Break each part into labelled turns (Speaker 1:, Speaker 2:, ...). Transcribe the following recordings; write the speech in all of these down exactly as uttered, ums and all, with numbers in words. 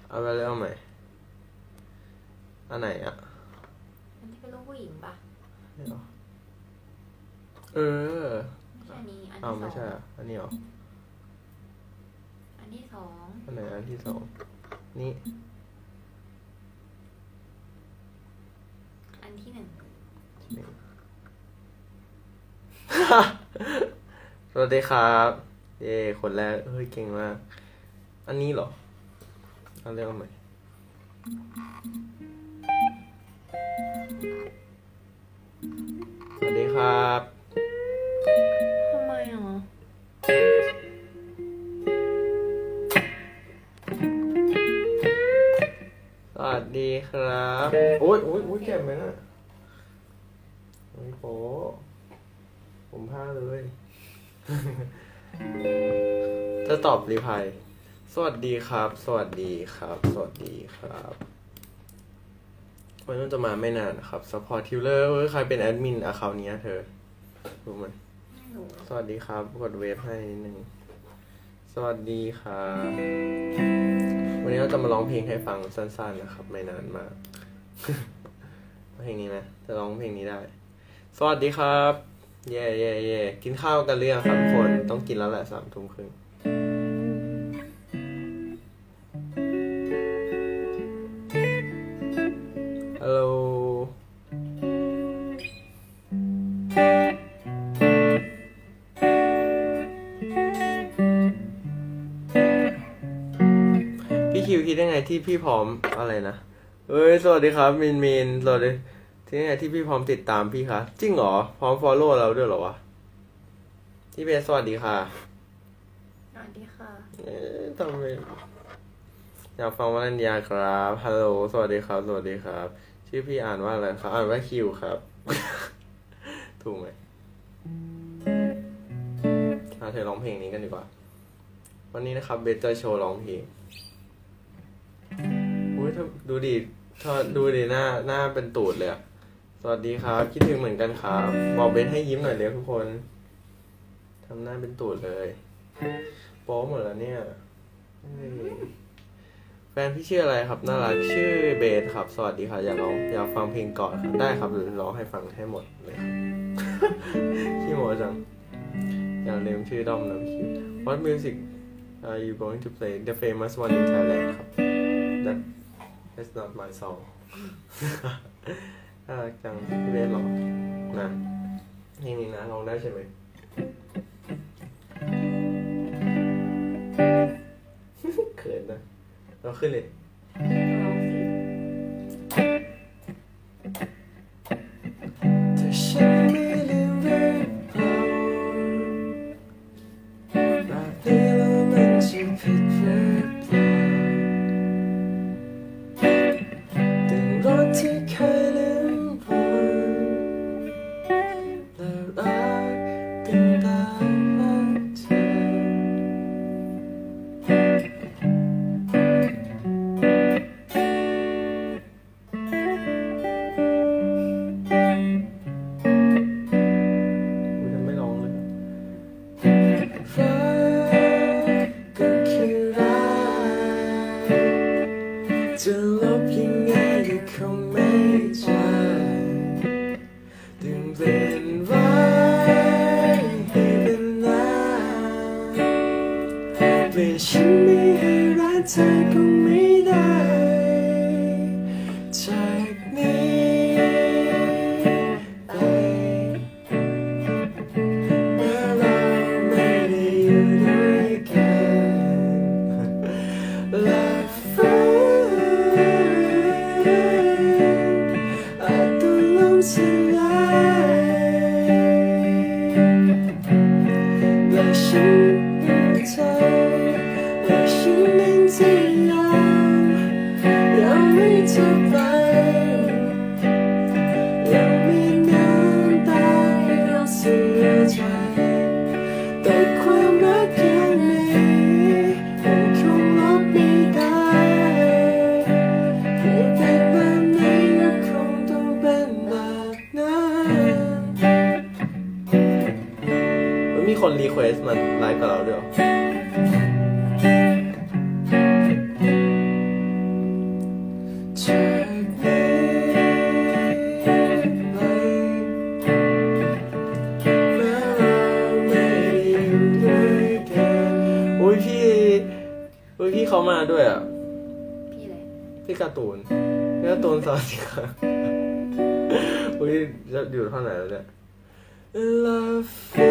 Speaker 1: เอาไปแล้วไหมอันไหนอ่ะ
Speaker 2: อันที่เป็นรูปผู้หญิงปะ
Speaker 1: ไม่หรอเออ
Speaker 2: ไม่ใช่นี้อัน
Speaker 1: อ้าว
Speaker 2: ที่สอง
Speaker 1: ไม่ใช่อ่ะอันนี้หรอ
Speaker 2: อันที่สอง
Speaker 1: อันไหนอันที่สองนี่
Speaker 2: อันที่หนึ่ง
Speaker 1: สวัสดีครับเย่คนแรกเฮ้ยเก่งมากอันนี้เหรอเอาเรียกว่าไหมสวัสดีครับ
Speaker 2: ทำไมอ่ะ
Speaker 1: สวัสดีครับโอ๊ยโอ๊ยโอ๊ยเจ็บไหมน่ะโอ้ยโหผมพลาดเลยจะตอบรีพลายสวัสดีครับสวัสดีครับสวัสดีครับวันนี้จะมาไม่นานนะครับ support tutor เฮ้ยใครเป็นแอดมินอะเคาท์นี้เธอรู้ไหม
Speaker 2: ไม่รู้
Speaker 1: สวัสดีครับกดเวฟให้นิดนึงสวัสดีครับวันนี้เราจะมาร้องเพลงให้ฟังสั้นๆนะครับไม่นานมากเพลงนี้นะจะร้องเพลงนี้ได้สวัสดีครับเย่เย่เย่กินข้าวกันหรือยังครับทุกคนต้องกินแล้วแหละสามทุ่มครึ่งฮัลโหลพี่คิวคิดยังไงที่พี่พร้อมอะไรนะเอ้ยสวัสดีครับมินมินสวัสดีที่ไงที่พี่พร้อมติดตามพี่คะจริงเหรอพร้อม follow เราด้วยเหรอวะที่เบสสวัสดีค่ะ
Speaker 2: สวัสดีค่ะ
Speaker 1: เอ๊ะทำไมอยากฟังวรัญญาครับฮัลโหลสวัสดีครับสวัสดีครับชื่อพี่อ่านว่าอะไรครับอ่านว่าคิวครับ ถูกไหมมาเธอร้องเพลงนี้กันดีกว่าวันนี้นะครับเบสจะโชว์ร้องเพลงอุ้ยถ้าดูดิถ้าดูดิหน้าหน้าเป็นตูดเลยอะสวัสดีครับคิดถึงเหมือนกันครับบอกเบสให้ยิ้มหน่อยเร็วทุกคนทำหน้าเป็นตูดเลยโป๊หมดแล้วเนี่ยแฟนพี่ชื่ออะไรครับน่ารักชื่อเบสครับสวัสดีค่ะอยากร้องอยากฟังเพลงก่อนครับได้ครับหรือร้องให้ฟังให้หมดเลยครับ ขี้โมจังอย่าลืมชื่อด้อมนะพี่คิว What music are you going to play the famous one in Thailand ครับ That that's not my song น่ารักจังพี่เบสหรอนะเพลงนี้นะร้องได้ใช่ไหมเขินนะเราขึ้นเลย
Speaker 2: ร้องสิ
Speaker 1: ถ้าฉันไม่ลืมได้เปล่าแบบนี้แล้วมันจะผิดหรือเปล่าแต่รถที่เคยลืมวนและรักติดตามมาเธอจะลบยังไงก็คงไม่ใช่ดึงเปลี่ยนไว้ให้เป็นนานเปลี่ยนฉันไม่ให้รักเธอคงไม่ได้จากนี้ไปเมื่อเราไม่ได้อยู่ด้วยกันและฝันสิ่งใดและฉันเป็นเธอและฉันเป็นที่ยอมยอมให้เธอไปยังมีน้ำตาให้เราเสียใจแต่ความรักยังมีมันคงลบไม่ได้ให้เป็นแบบนี้ก็คงต้องเป็นมีคนรีเควสต์มาไลฟ์กับเราด้วยเหรอเฮ้ยพี่เขามาด้วยอ่ะ
Speaker 2: พี่อะไร
Speaker 1: พี่การ์ตูนพี่การ์ตูนสวัสดีค่ะอุ้ยจะอยู่เท่าไหร่แล้วเนี่ย Love you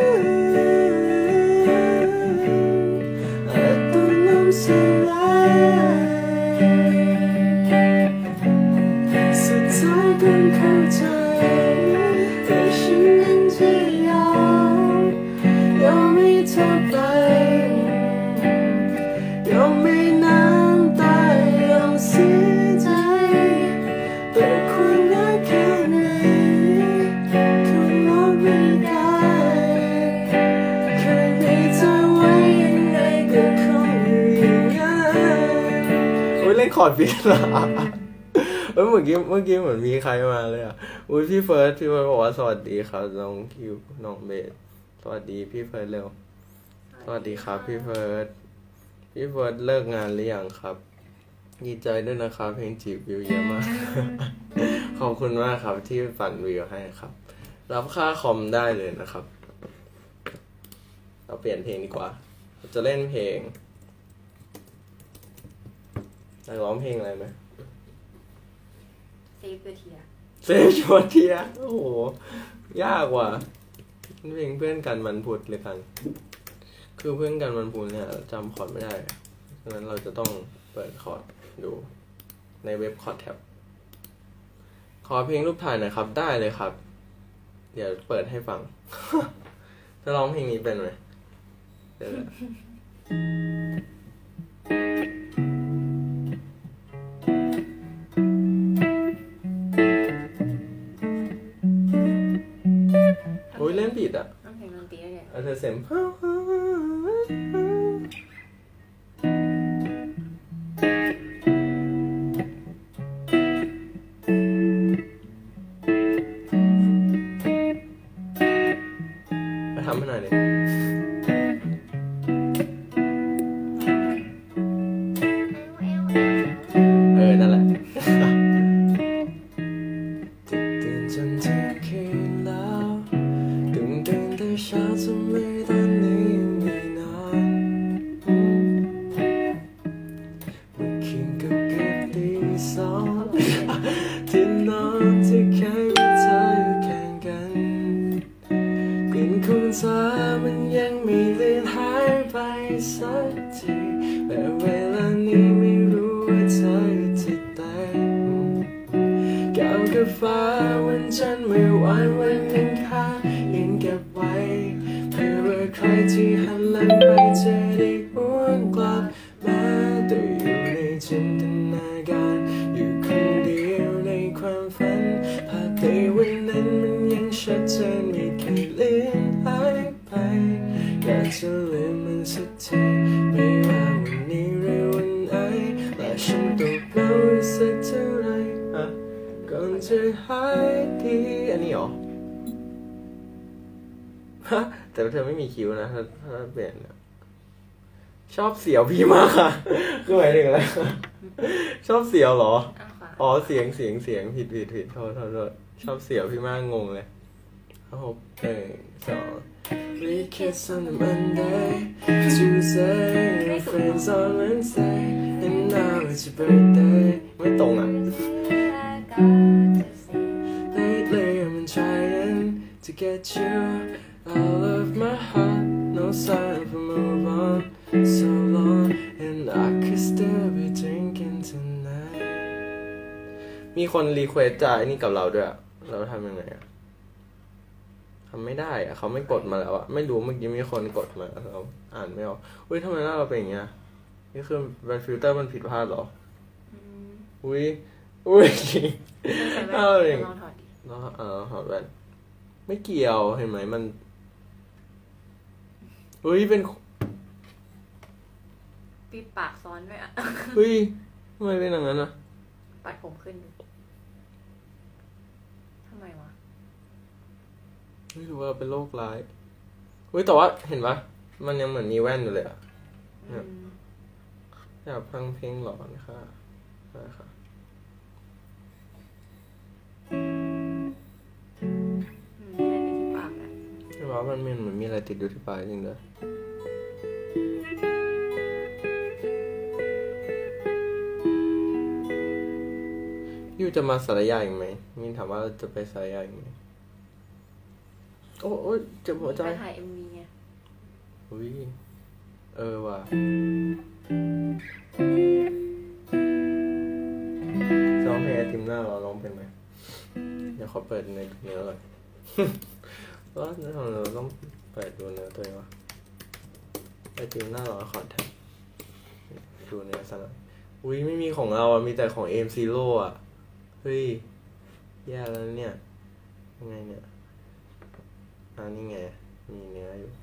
Speaker 1: I don't know so right สุดท้ายก็เข้าใจแต่ฉันนั้นจะยอมยอมไม่เท่าไหร่ยอมไม่น้ำตายอมเสียใจแต่ความรักแค่ไหนคงรับไม่ได้เคยมีเธอไว้ยังไงก็คงอย่างนั้นโอ้ยเล่นคอร์ดผิดละเอ้ยเมื่อกี้เมื่อกี้เหมือนมีใครมาเลยอ่ะอุ้ยพี่เฟิร์สพี่เฟิร์สบอกว่าสวัสดีครับน้องคิวน้องเบสสวัสดีพี่เฟิร์สเร็วสวัสดีครับพี่เฟิร์สพี่เฟิร์สเลิกงานหรือยังครับดีใจด้วยนะครับเพลงจีบวิวเยอะมาก ขอบคุณมากครับที่ปั่นวิวให้ครับรับค่าคอมได้เลยนะครับเราเปลี่ยนเพลงดีกว่าจะเล่นเพลงจะร้องเพลงอะไรไหม
Speaker 2: เซฟเกอร์เทีย
Speaker 1: เซฟชวนเทียโอ้โหยากว่ะเพลงเพื่อนกันวันพุธเลยกันคือเพื่อนกันวันพุธเนี่ยจำคอร์ดไม่ได้ดังนั้นเราจะต้องเปิดคอร์ดดูในเว็บคอร์ดแท็บขอเพลงรูปถ่ายหน่อยครับได้เลยครับเดี๋ยวเปิดให้ฟัง จะร้องเพลงนี้เป็นไหมเดี๋ยวโอ้ยเล่นผิดอ่ะ
Speaker 2: น้องเพลงดนตรีได้เลย
Speaker 1: เอาเธอเสร็จมาทำให้หน่อยดิเออนั่นแหละตื่นจนเที่ยงคืนแล้วตื่นตื่นแต่เช้าทำไมตอนนี้ยังไม่นอนเมื่อคืนก็เกือบตีสองที่นอนที่เคยมีเธออยู่แข่งกันกลิ่นของเธอมันยังไม่เลือนหายไปสักทีแต่เวลานี้ไม่รู้ว่าเธออยู่ที่ไหนก้าวกับฟ้าวันจันทร์ไม่หวานวันอังคารยังเก็บไว้เพื่อว่าใครที่หันหลังไปจะได้หวนกลับมาแต่อยู่ในจินตนาการอยู่คนเดียวในความฝันภาพในวันนั้นมันยังชัดเจนไม่เคยเลือนหายไปอยากจะลืมมันสักทีไม่ว่าวันนี้หรือวันไหนและฉันตกเมาสักเท่าไรอะก่อนจะหายดีอันนี้เหรอ ฮะแต่เธอไม่มีคิ้วนะถ้าถ้าเปลี่ยนนะชอบเสียวพี่มากค่ะ คือหมายถึงอะไร ชอบเสียวเหรอ
Speaker 2: อ้าวค่ะ
Speaker 1: อ๋อเสียงเสียงเสียงผิดผิดผิดโทษโทษโทษชอบเสียวพี่มากงงเลยเอาหกหนึ่งสอง We kiss on a Monday Tuesday We're friends on Wednesday And now it's your birthday ไม่ตรงอ่ะ Lately I've been trying to get you out of my heart No sign for move on So long And I could still be drinking tonight มีคนรีเควสจ่ายนี่กับเราด้วยอะเราทำยังไงอะทำไม่ได้อะเขาไม่กดมาแล้วอะไม่รู้เมื่อกี้มีคนกดมาเราอ่านไม่ออกอุ้ยทำไมหน้าเราเป็นอย่างเงี้ยนี่คือเป็นฟิลเตอร์มันผิดพลาดเหรอ
Speaker 2: อืม
Speaker 1: อุ้ยอุ้ย
Speaker 2: ใส่แว่น
Speaker 1: เอาเอง
Speaker 2: ลองถอดดิ
Speaker 1: เนาะเออถอดแว่นไม่เกี่ยวเห็นไหมมันอุ้ยเป็น
Speaker 2: ปิดปากซ้อนด้วยอ่ะ
Speaker 1: อุ้ยทำไมเป็นอย่างนั้นอะ
Speaker 2: ปัดผมขึ้นดูทำไมวะ
Speaker 1: ไม่รู้ว่าเป็นโรคร้ายอุ้ยแต่ว่าเห็นปะมันยังเหมือนมีแว่นอยู่เลยอะ
Speaker 2: อืม
Speaker 1: อยากฟังเพลงหลอนค่ะได้ค่ะ
Speaker 2: อืมไม่ได้ที่ปากอ่ะ
Speaker 1: แต่ว่ามันเหมือนมีอะไรติดอยู่ที่ปลายจริงด้วยยูจะมาสารยาอีกไหมมินถามว่าจะไปสารยาอีกไหมโอ้โอ้เจ็บหัวใจ
Speaker 2: ไปถ่ายเอ็มวีไง
Speaker 1: อุ้ยเออว่ะร้องเพลงไอติมหน้าเราร้องเป็นไหมเดี๋ยวขอเปิดในเนื้อก่อนว่าเนื้อของเราต้องเปิดดูเนื้อตัวเองวะไอติมหน้าเราขอแท็บดูเนื้อสักหน่อยอุ้ยไม่มีของเราอ่ะมีแต่ของ เอ็ม Zero อ่ะเฮ้ยแย่แล้วเนี่ยยังไงเนี่ยอ่านี่ไงมีเนื้ออยู่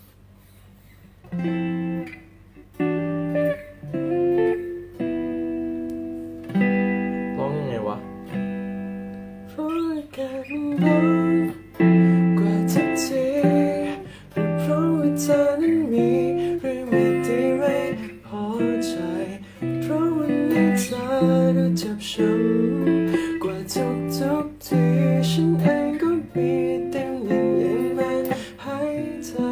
Speaker 1: ร้องยังไงวะร้องอากาศมันร้อนกว่าทุกทีหรือเพราะว่าเธอนั้นมีเรื่องไม่ดีไม่พอใจเพราะวันนี้เธอดูเจ็บช้ำกว่าทุกทุกทีฉันเองก็มีเต็มยิ่งยิ่งมาให้เธอ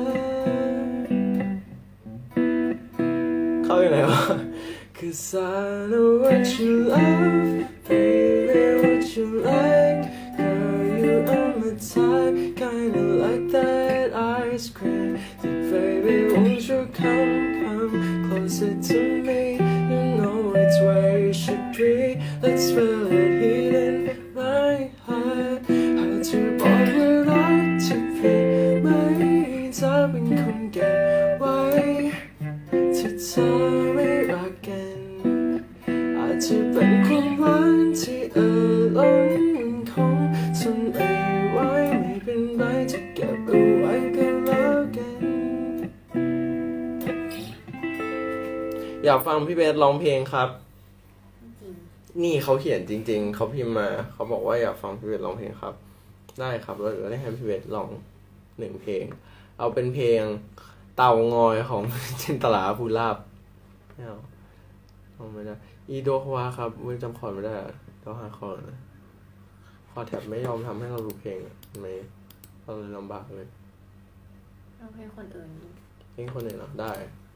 Speaker 1: เข้าอย่างไรวะ Cause I know what you love baby what you like girl you are my type kinda like that ice cream so baby won't you come come closer to me you know it's where you should be let's feel it heat in my heart หากจะบอกว่ารักจะผิดไหมถ้าเป็นคนเก็บไว้ที่เธอไม่รักกันอาจจะเป็นความหวานที่เอ่อล้นมันคงทนไม่ไหวไม่เป็นไรจะเก็บเอาไว้ก็แล้วกันอยากฟังพี่เบสร้องเพลงครับนี่เขาเขียนจริงๆเขาพิมพ์มาเขาบอกว่าอยากฟังพี่เบสร้องเพลงครับได้ครับเราจะได้ให้พี่เบสร้องหนึ่งเพลงเอาเป็นเพลงเต่างอยของจินตลาภูลาภไม่เอาเอาไม่ได้อีโดควาครับไม่จำคอร์ดไม่ได้ต้องหาคอร์ดนะคอร์ดแท็บไม่ยอมทำให้เราดูเพลงไม่เราเลยลำบากเลย
Speaker 2: เอาเพลงคนอื่น
Speaker 1: เพลงคนอื่นเหรอได้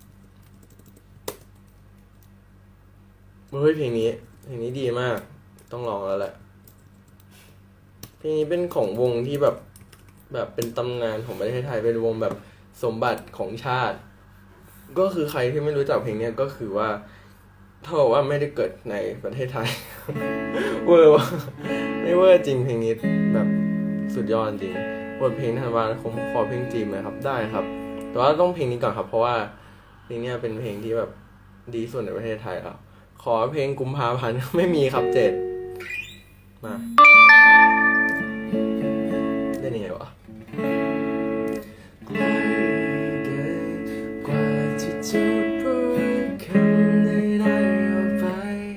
Speaker 1: เฮ้ยเพลงนี้เพลงนี้ดีมากต้องลองแล้วแหละเพลงนี้เป็นของวงที่แบบแบบเป็นตำนานของประเทศไทยเป็นวงแบบสมบัติของชาติก็คือใครที่ไม่รู้จักเพลงนี้ก็คือว่าถ้าบอกว่าไม่ได้เกิดในประเทศไทย เวอร์วะไม่เวอร์จริงเพลงนี้แบบสุดยอดจริงบทเพลงธันวาคมขอเพลงจีนไหมครับได้ครับแต่ว่าต้องเพลงนี้ก่อนครับเพราะว่าเพลงนี้เป็นเพลงที่แบบดีสุดในประเทศไทยแล้วขอเพลงกุมภาพันธ์ ไม่มีครับเจ็ดมาได้ยังไงวะจะพูดคำใดๆออกไป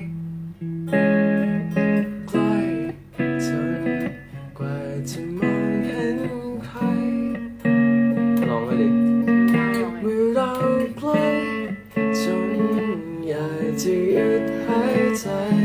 Speaker 1: ใกล้จนกว่าจะมองเห็นใครลองไปดิเมื่อเราใกล้จนอยากจะหยุดหายใจ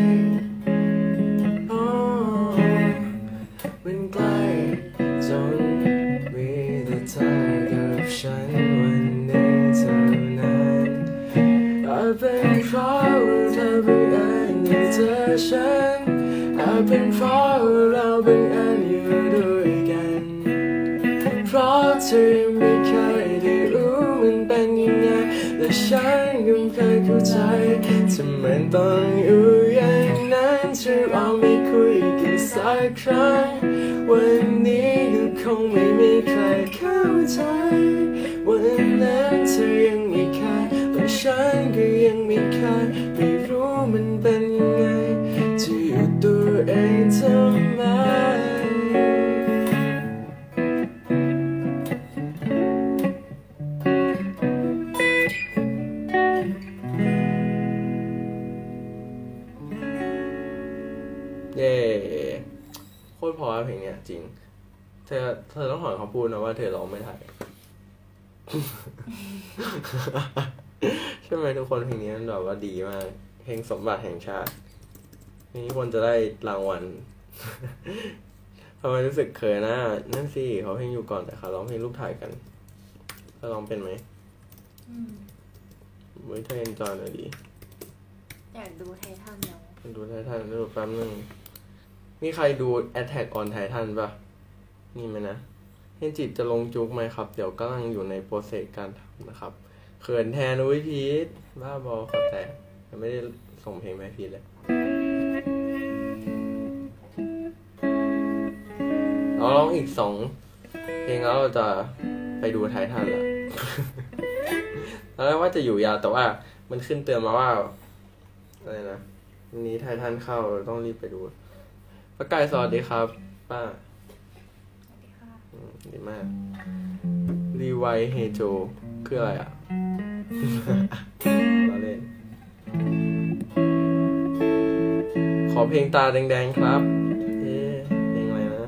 Speaker 1: มันใกล้จนมีแต่เธอกับฉันวันนี้เท่านั้นอาจเป็นเพราะว่าเธอบังเอิญอยู่เจอฉันอาจเป็นเพราะว่าเราบังเอิญอยู่ด้วยกันเพราะเธอยังไม่เคยได้รู้มันเป็นยังไงและฉันก็เคยเข้าใจทำไมต้องอยู่อย่างนั้นที่เราไม่คุยกันสักครั้งวันนี้ก็คงไม่มีใครเข้าใจวันนั้นเธอยังไม่เคยและฉันก็ยังไม่เคยไม่รู้มันเป็นยังไงจะหยุดตัวเองทำไมเย้โคตรพอเพลงเนี้ยจริงเธอเธอต้องถอนคำพูดนะว่าเธอร้องไม่ได้ ใช่ไหมทุกคนเพลงนี้มันแบบว่าดีมากเพลงสมบัติแห่งชาตินี่ควรจะได้รางวัล ทำไมรู้สึกเขินนะนั่นสิเขาเพลงอยู่ก่อนแต่เขาร้องเพลงรูปถ่ายกันเธอร้องเป็นไหมอืมเว้ยเธอเอ็นจอยหน่อยดิ
Speaker 2: อยากดูไททันแล้ว
Speaker 1: ดูไททันดูแป๊บนึงมีใครดู Attack on Titan ป่ะนี่ไหมนะเฮนจิจะลงจุกไหมครับเดี๋ยวกำลังอยู่ในโปรเซสการทำนะครับเขินแทนอุ้ยพีทบ้าบอขอแต่ยังไม่ได้ส่งเพลงไปพีทเลยเราร้องอีกสองเพลงแล้วเราจะไปดูไททันละตอนแรกว่าจะอยู่ยาวแต่ว่ามันขึ้นเตือนมาว่าอะไรนะวันนี้ไททันเข้าต้องรีบไปดูป้าไก่สวัสดีครับป้า
Speaker 2: สวัสดีค่ะ
Speaker 1: ดีมากรีไวเฮโจคืออะไรอ่ะมาเล่นขอเพลงตาแดงๆครับเอ๊ะเพลงอะไรนะ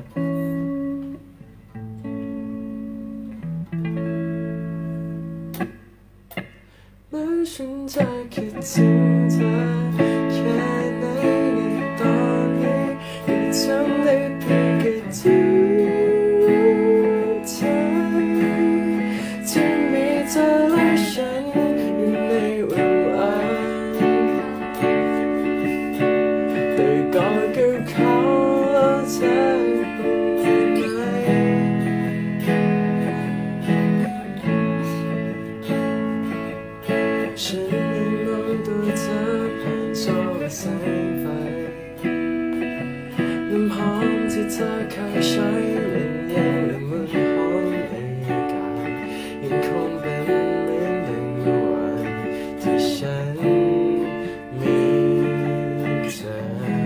Speaker 1: เมื่อฉันจะคิดถึงเธอแค่ไหนในตอนนี้ก็ทำได้เพียงแค่ที่เธอที่มีเธอและฉันอยู่ในวันวานแต่ก่อนกับเขาแล้วเธอรู้ไหมฉันยังมองตัวเธอผ่านจอแสงไฟน้ำหอมที่เธอเคยใช้มันยังละมุนหอมในอากาศยังคงเป็นเหมือนดังเมื่อวานที่ฉันมีเธอ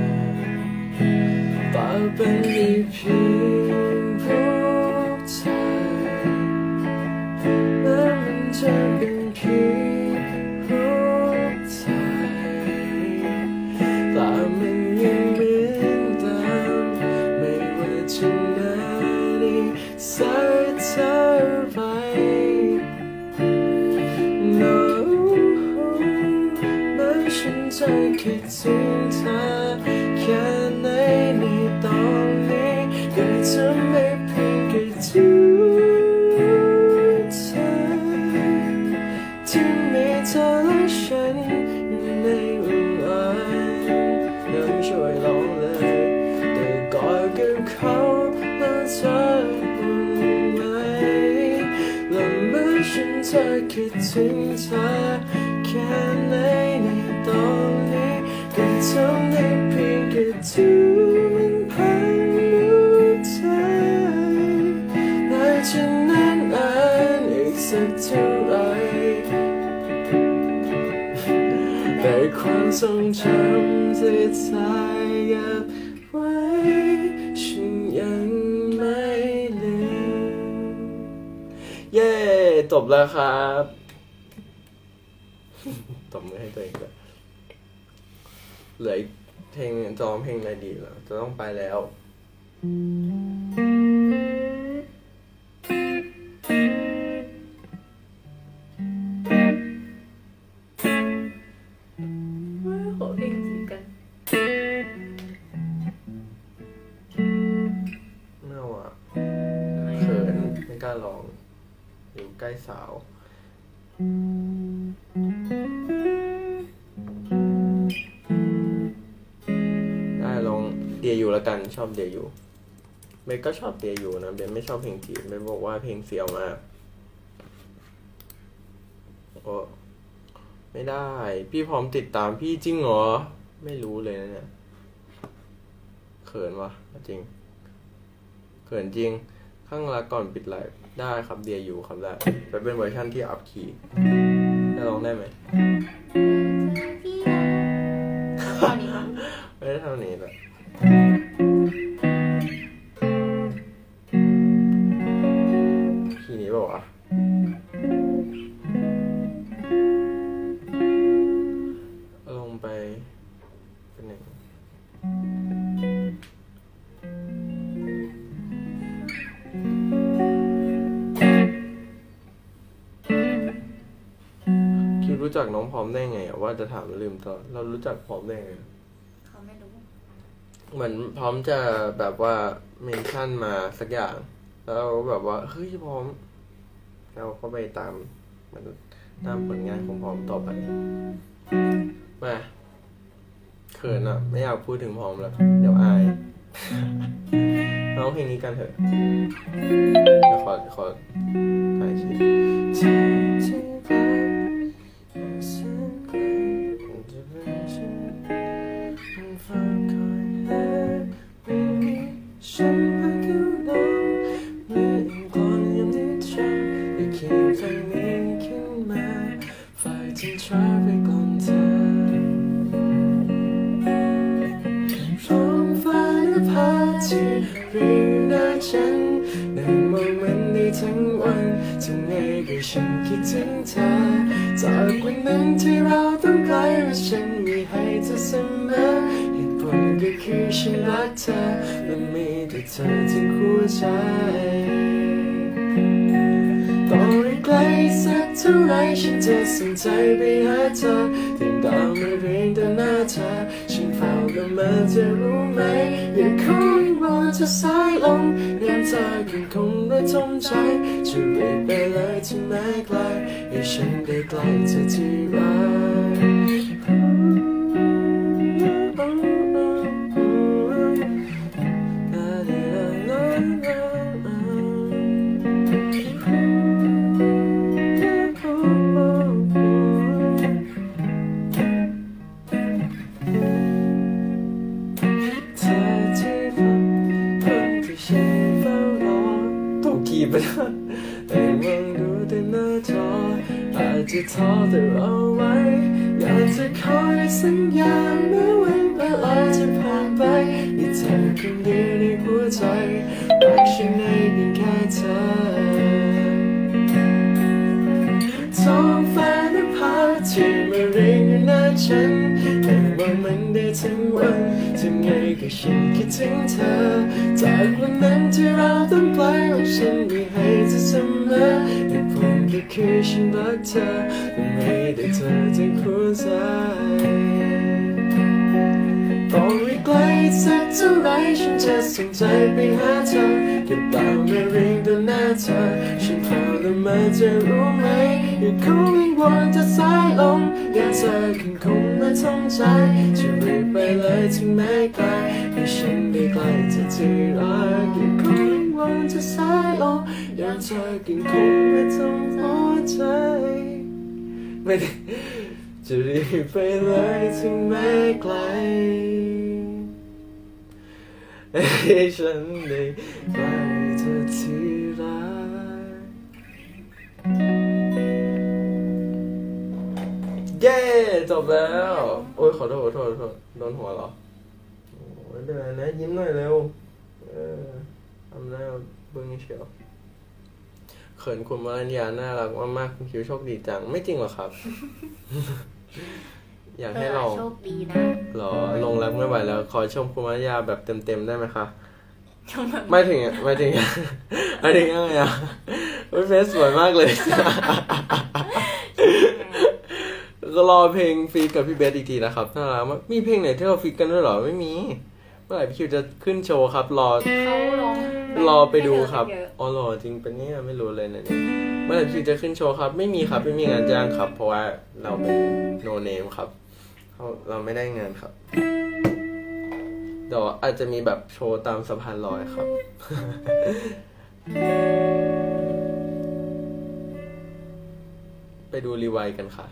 Speaker 1: ต่อเป็นมีเพียงพวกเธอและมันจะเป็นเพียงพวกเธอแต่มันยังเหมือนเดิมไม่ว่าจะนานอีกสักเท่าไหร่ No แม้ฉันจะคิดถึงเธอแค่ไหนในตอนนี้ก็จะไม่เพียงแค่ทุกเธอที่มีเธอและฉันอยู่ในวันวานยังช่วยร้องเลยแต่ก่อนกับเขาแล้วเธอรู้ไหมและเมื่อฉันจะคิดถึงเธอแค่ไหนในตอนนี้ก็ทำได้เพียงแค่ทุกพันรู้เธอและจะนานนานอีกสักเท่าไหร่แต่ความทรงจำที่เธอเก็บไว้ฉันยังไม่ลืมเย้จบแล้วครับตบมือให้ตัวเองด้วยเหลืออีกเพลงจะร้องเพลงอะไรดีล่ะจะต้องไปแล้ว
Speaker 2: ขอเพลงจีบกัน
Speaker 1: ไม่เอาอ่ะเขินไม่กล้าร้องอยู่ใกล้สาวได้ลองเดียอยู่ละกันชอบเดียอยู่เบนก็ชอบเดียอยู่นะเบนไม่ชอบเพลงจีบเบนบอกว่าเพลงเสียวมากโอ้ไม่ได้พี่พร้อมติดตามพี่จริงเหรอไม่รู้เลยนะเนี่ยเขินวะจริงเขินจริงข้างรักก่อนปิดไลฟ์ได้ครับเดียอยู่ครับได้แต่เป็นเวอร์ชันที่อัพคีย์จะร้องได้ไหมไม่ได้เท่านี้แหละคีย์นี้บอกว่าลงไปเป็นหนึ่งคิดรู้จักน้องพร้อมได้ไงอะว่าจะถามลืมตอนเรารู้จักพร้อมได้ไง
Speaker 2: เขาไม่รู้
Speaker 1: เหมือนพร้อมจะแบบว่าเมนชั่นมาสักอย่างแล้วแบบว่าเฮ้ยพร้อมเราก็ไปตามมันตามผลงานของพร้อมต่อไปมาเขินอ่ะไม่อยากพูดถึงพร้อมแล้วเดี๋ยวอายร้องเพลงนี้กันเถอะเดี๋ยวขอขอถ่ายคลิปฉันพักอยู่นานเมื่อยิ่งกลอนยามที่ฉันได้เขียนเพลงนี้ขึ้นมาฝ่ายที่ช้าไปก่อนเธอท้องฟ้าหน้าผาที่ริมหน้าฉันในโมเมนต์นี้ทั้งวันถึงไงก็ฉันคิดถึงเธอจากวันนั้นที่เราต้องไกลและฉันมีให้เธอเสมอเหตุผลก็คือฉันรักเธอและมีแต่เธอทั้งหัวใจต่อให้ไกลสักเท่าไรฉันจะส่งใจไปหาเธอติดตามมาเรียงต่อหน้าเธอฉันเฝ้ากันมาจะรู้ไหมอยากขอให้รอเธอสายลงยามเธอยังคงระทมใจจะรีบไปเลยถึงแม้ไกลให้ฉันได้ใกล้เธอที่รัไปได้แต่มองดูแต่หน้าจออาจจะท้อแต่รอไว้อยากจะขอให้สัญญาเมื่อวันเวลาจะผ่านไปมีเธอคนเดียวในหัวใจรักฉันให้เพียงแค่เธอท้องฟ้าหน้าผาที่มาเรียงอยู่หน้าฉันแต่ว่ามันได้ทั้งวันถึงไงก็ฉันคิดถึงเธอจากวันนั้นที่เราต้องไกลและฉันมีให้เธอเสมอเหตุผลก็คือฉันรักเธอและมีแต่เธอทั้งหัวใจต่อให้ไกลสักเท่าไรฉันจะส่งใจไปหาเธอเก็บตามมาเรียงต่อหน้าเธอฉันเฝ้าและมาจะรู้ไหมอยากขอวิงวอนเธอสายลมอยากเธอยังคงไม่ทงใจจะรีบไปเลยถึงแม้ไกลให้ฉันได้ใกล้เธอที่รักอยากขอวิงวอนเธอสายลมอยากเธอยังคงไม่ทงหัวใจไม่ได้จะรีบไปเลยถึงแม้ไกลให้ฉันได้ใกล้เธอที่รักเย้จบแล้วโอ้ยขอโทษขอโทษขอโทษโดนหัวเหรอโอ้ยไม่เป็นไรนะยิ้มหน่อยเร็วเออทำได้เบื้องนี้เชียวเขินคุณวรัญญาน่ารักมากๆคุณคิวโชคดีจังไม่จริงหรอครับ อยากให้ลอง
Speaker 2: โชคดีนะ
Speaker 1: หรอลงรักไม่ไหวแล้วขอชมคุณวรัญญาแบบเต็มๆได้ไหมคะ
Speaker 2: ชมแบบ
Speaker 1: ไม่ถึงไม่ถึงไม่ถึงยังไงอ่ะเฟซสวยมากเลยก็รอเพลงฟีดกับพี่เบสอีกทีนะครับน่ารักมากมีเพลงไหนที่เราฟีดกันด้วยหรอไม่มีเมื่อไหร่พี่คิวจะขึ้นโชว์ครับรอ
Speaker 2: เขาลอง
Speaker 1: รอไปดูครับอ๋อรอจริงเป็นเนี่ยไม่รู้เลยนะเนี่ยเมื่อไหร่พี่คิวจะขึ้นโชว์ครับไม่มีครับไม่มีงานจ้างครับเพราะว่าเราเป็นโนเนมครับเราไม่ได้งานครับเดี๋ยวอาจจะมีแบบโชว์ตามสะพานลอยครับ ไปดูรีไวกันค่ะ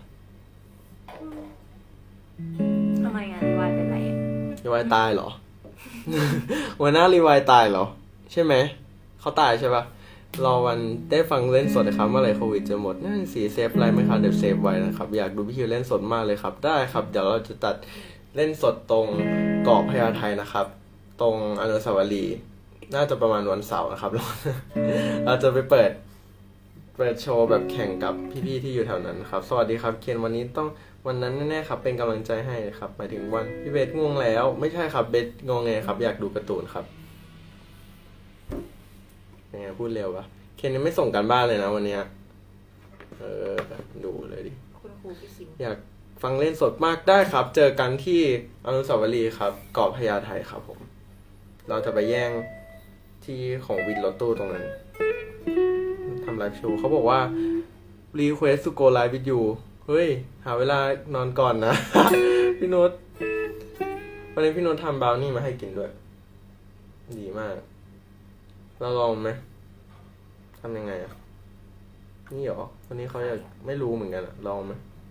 Speaker 2: ทำไมงานรีไวเป็นไร
Speaker 1: รีไวตายเหรอ วันหน้ารีไวตายเหรอใช่ไหมเขาตายใช่ปะรอวันได้ฟังเล่นสดนะครับเมื่อไหร่โควิดจะหมดนั่นสีเซฟไลน์ไหมครับเดี๋ยวเซฟไว้นะครับอยากดูพี่คิวเล่นสดมากเลยครับได้ครับเดี๋ยวเราจะตัดเล่นสดตรงเกาะพญาไทนะครับตรงอนุสาวรีย์น่าจะประมาณวันเสาร์นะครับ เราจะไปเปิดเปิดโชว์แบบแข่งกับพี่ๆที่อยู่แถวนั้นครับสวัสดีครับเคนวันนี้ต้องวันนั้นแน่ๆครับเป็นกำลังใจให้ครับหมายถึงวันพี่เบสง่วงแล้วไม่ใช่ครับเบสงงไงครับอยากดูการ์ตูนครับยังไงพูดเร็วปะเคนยังไม่ส่งกันบ้านเลยนะวันนี้เออดูเลยดิ
Speaker 2: คุณครูพี่คิม
Speaker 1: อยากฟังเล่นสดมากได้ครับเจอกันที่อนุสาวรีย์ครับเกาะพญาไทครับผมเราจะไปแย่งที่ของวินรถตู้ตรงนั้นทำไลฟ์โชว์เขาบอกว่า request to go live with you เฮ้ยหาเวลานอนก่อนนะ พี่นุชวันนี้พี่นุชทำบราวนี่มาให้กินด้วยดีมากเราลองไหมทำยังไงอ่ะนี่หรอวันนี้เขาอยากไม่รู้เหมือนกันอะลองไหม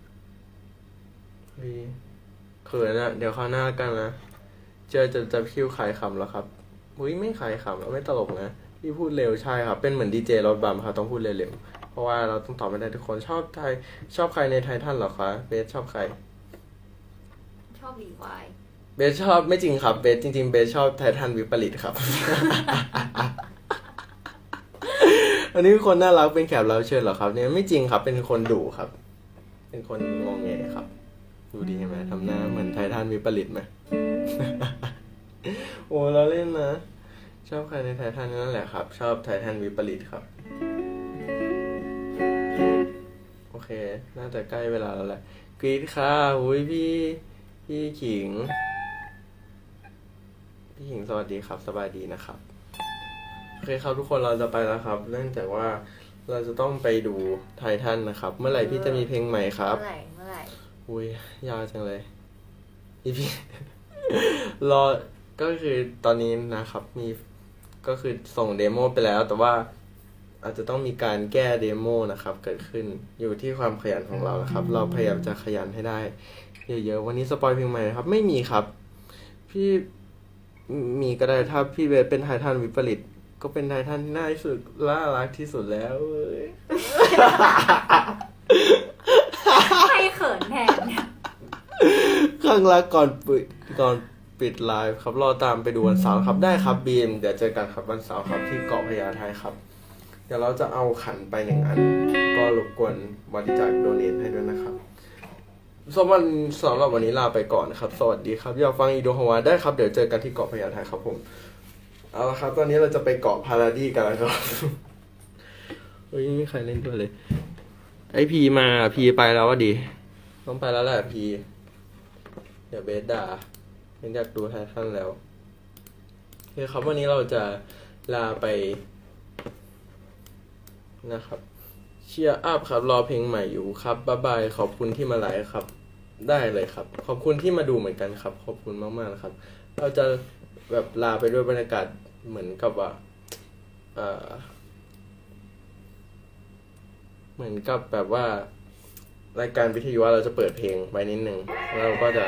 Speaker 1: พี่เขินอะเดี๋ยวข้าวหน้ากันนะเจอจะจะคิวขายคำแล้วครับอุ้ยไม่ขายคำแล้วไม่ตลกนะพี่พูดเร็วใช่ครับเป็นเหมือนดีเจรถบัมครับต้องพูดเร็วๆเพราะว่าเราต้องตอบไม่ได้ทุกคนชอบไทยชอบใครในไททันเหรอคะเบสชอบใคร
Speaker 2: ชอบรีวาย
Speaker 1: เบสชอบไม่จริงครับเบสจริงๆเบสชอบไททันวิปริตครับ อันนี้คนน่ารักเป็นแขกรับเชิญเหรอครับเนี่ยไม่จริงครับเป็นคนดุครับเป็นคนงงแงครับดูดีไหมทำหน้าเหมือนไททันวิปริตไหม โอ้เราเล่นนะชอบใครในไททันนั่นแหละครับชอบไททันวิปริตครับโอเคน่าจะใกล้เวลาแล้วแหละกรี๊ดค่ะอุ้ยพี่พี่ขิงพี่ขิงสวัสดีครับสบายดีนะครับโอเคครับทุกคนเราจะไปแล้วครับเนื่องจากว่าเราจะต้องไปดูไททันนะครับเมื่อไหร่พี่จะมีเพลงใหม่ครับ
Speaker 2: เมื่อไหร่เมื่อไหร่
Speaker 1: อุ้ยยาวจังเลยพี่พี่ รอก็คือตอนนี้นะครับมีก็คือส่งเดโมไปแล้วแต่ว่าอาจจะต้องมีการแก้เดโมนะครับเกิดขึ้นอยู่ที่ความขยันของเรานะครับเราพยายามจะขยันให้ได้เยอะๆวันนี้สปอยเพลงใหม่ครับไม่มีครับพี่มีก็ได้ถ้าพี่เบสเป็นไททันวิปริตก็เป็นไททันที่น่าที่สุดน่ารักที่สุดแล้วเว้ย
Speaker 2: ให้เขินแทนเนี่ย
Speaker 1: ข้างรักก่อนปิดก่อนปิดไลฟ์ครับรอตามไปดูวันเสาร์ครับได้ครับบีมเดี๋ยวเจอกันครับวันเสาร์ครับที่เกาะพญาไทครับเดี๋ยวเราจะเอาขันไปหนึ่งอันก็รบกวนบริจาคโดเนทให้ด้วยนะครับสำหรับสำหรับวันนี้ลาไปก่อนนะครับสวัสดีครับอยากฟังอีโดฮาวาได้ครับเดี๋ยวเจอกันที่เกาะพญาไทครับผมเอาละครับตอนนี้เราจะไปเกาะพาราดีกันแล้วครับเฮ้ยไม่มีใครเล่นด้วยเลยไอพีมาพีไปแล้วว่าดีต้องไปแล้วแหละพีเดี๋ยวเบสด่าเห็นอยากดูไททันแล้วโอเคครับวันนี้เราจะลาไปนะครับเชียร์อัพครับรอเพลงใหม่อยู่ครับบ๊ายบายขอบคุณที่มาไลฟ์ครับได้เลยครับขอบคุณที่มาดูเหมือนกันครับขอบคุณมากๆนะครับเราจะแบบลาไปด้วยบรรยากาศเหมือนกับว่าเอ่อเหมือนกับแบบว่ารายการวิทยุเราจะเปิดเพลงไว้นิดนึงแล้วเราก็จะ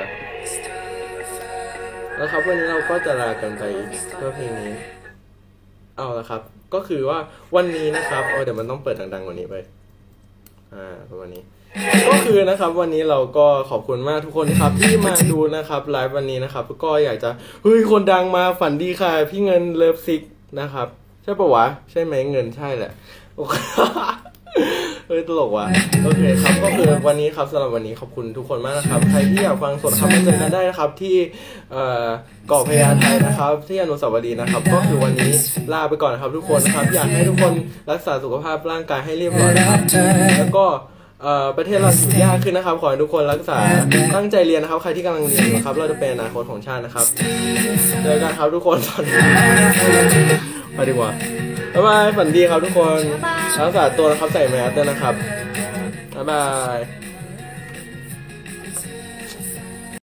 Speaker 1: แล้วครับวันนี้เราก็จะลากันไปเพื่อเพลงนี้เอาละครับก็คือว่าวันนี้นะครับโอ้เดี๋ยวมันต้องเปิดดังๆกว่านี้ไปอ่าประมาณนี้ก็คือนะครับวันนี้เราก็ขอบคุณมากทุกคนครับที่มาดูนะครับไลฟ์วันนี้นะครับก็อยากจะเฮ้ยคนดังมาฝันดีค่ะพี่เงินเลิฟซิกนะครับใช่ปะวะใช่ไหมเงินใช่แหละโอเคเฮ้ยตลกว่ะโอเคครับก็คือวันนี้ครับสำหรับวันนี้ขอบคุณทุกคนมากนะครับใครที่อยากฟังสดครับมาเจอกันได้นะครับที่เอ่อเกาะพญาไทนะครับที่อนุสาวรีย์นะครับก็คือวันนี้ลาไปก่อนนะครับทุกคนนะครับอยากให้ทุกคนรักษาสุขภาพร่างกายให้เรียบร้อยนะครับแล้วก็เอ่อประเทศเราอยู่ยากขึ้นนะครับขอให้ทุกคนรักษาตั้งใจเรียนนะครับใครที่กำลังเรียนอยู่ครับเราจะเป็นอนาคตของชาตินะครับเจอกันครับทุกคนตอนนี้ไปดีกว่าบ๊ายบายฝันดีครับทุกคนรักษาตัวนะครับใส่แมสด้วยนะครับบ๊ายบาย